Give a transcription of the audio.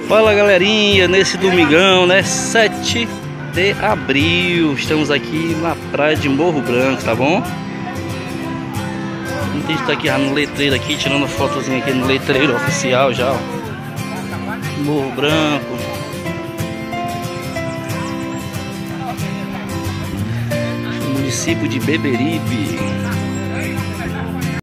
Fala galerinha, nesse domingão, né, 7 de abril, estamos aqui na praia de Morro Branco, tá bom? A gente tá aqui já no letreiro aqui, tirando fotozinha aqui no letreiro oficial já, ó. Morro Branco. Município de Beberibe.